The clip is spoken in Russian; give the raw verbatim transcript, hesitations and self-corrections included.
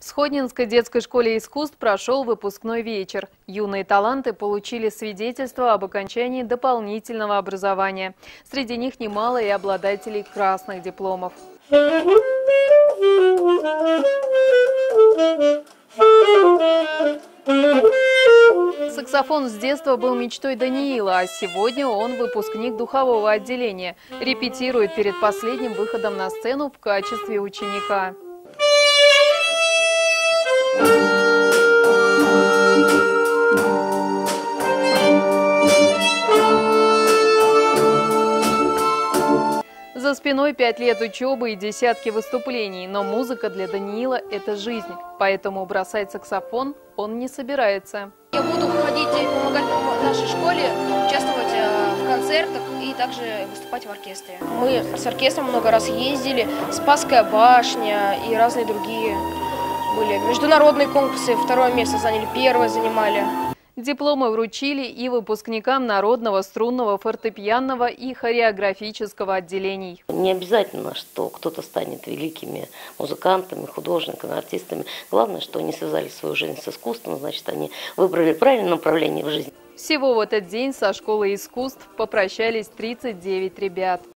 В Сходнинской детской школе искусств прошел выпускной вечер. Юные таланты получили свидетельство об окончании дополнительного образования. Среди них немало и обладателей красных дипломов. Саксофон с детства был мечтой Даниила, а сегодня он выпускник духового отделения. Репетирует перед последним выходом на сцену в качестве ученика. За спиной пять лет учебы и десятки выступлений, но музыка для Даниила – это жизнь, поэтому бросать саксофон он не собирается. Я буду ходить и помогать в нашей школе, участвовать в концертах и также выступать в оркестре. Мы с оркестром много раз ездили, Спасская башня и разные другие были. Международные конкурсы, второе место заняли, первое занимали. Дипломы вручили и выпускникам народного, струнного, фортепианного и хореографического отделений. Не обязательно, что кто-то станет великими музыкантами, художниками, артистами. Главное, что они связали свою жизнь с искусством, значит, они выбрали правильное направление в жизни. Всего в этот день со школой искусств попрощались тридцать девять ребят.